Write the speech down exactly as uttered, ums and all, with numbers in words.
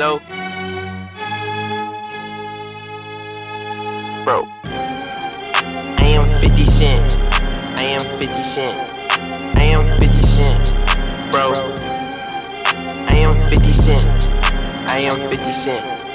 Hello? Bro, I am fifty cent. I am fifty cent. I am fifty cent. Bro, I am fifty cent. I am fifty cent.